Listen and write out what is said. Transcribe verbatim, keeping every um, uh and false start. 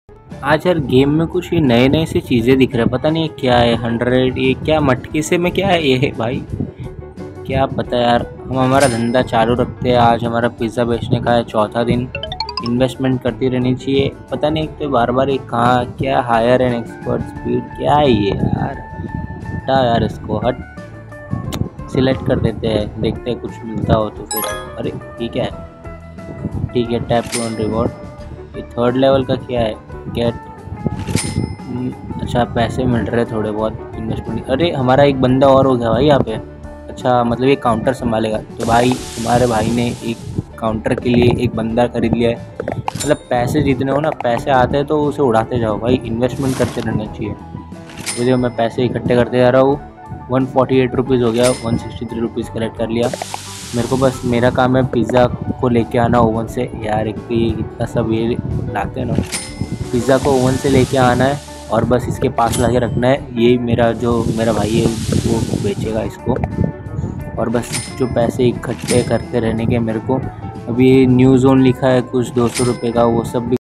आज यार गेम में कुछ ये नए नए सी चीज़ें दिख रहा है, पता नहीं ये क्या है। हंड्रेड ये क्या मटकी से में क्या है ये है भाई, क्या पता यार। हम हमारा धंधा चालू रखते हैं, आज हमारा पिज़्ज़ा बेचने का है चौथा दिन। इन्वेस्टमेंट करती रहनी चाहिए। पता नहीं एक तो बार बार ये कहाँ क्या हायर एंड एक्सपर्ट स्पीड क्या है ये यार। हटा यार इसको, हट। सिलेक्ट कर देते हैं, देखते हैं कुछ मिलता हो तो फिर। अरे ये क्या है, ठीक है टैप टू ऑन रिवॉर्ड। ये थर्ड लेवल का क्या है, गेट। अच्छा पैसे मिल रहे हैं थोड़े बहुत इन्वेस्टमेंट। अरे हमारा एक बंदा और हो गया भाई यहाँ पे। अच्छा मतलब ये काउंटर संभालेगा, तो भाई तुम्हारे भाई ने एक काउंटर के लिए एक बंदा खरीद लिया है। मतलब पैसे जितने हो ना, पैसे आते हैं तो उसे उड़ाते जाओ भाई, इन्वेस्टमेंट करते रहना चाहिए। तो जो मैं पैसे इकट्ठे करते जा रहा हूँ, वन फोर्टी एट रुपीज़ हो गया, one sixty three rupees collect कर लिया। मेरे को बस मेरा काम है पिज़्ज़ा को लेके आना ओवन से। यार एक तो ये इतना सब ये लाते हैं ना, पिज़्ज़ा को ओवन से लेके आना है और बस इसके पास ला के रखना है। ये मेरा जो मेरा भाई है वो बेचेगा इसको, और बस जो पैसे इकट्ठे करते रहने के मेरे को। अभी न्यू जोन लिखा है कुछ दो सौ रुपये का, वो सब भी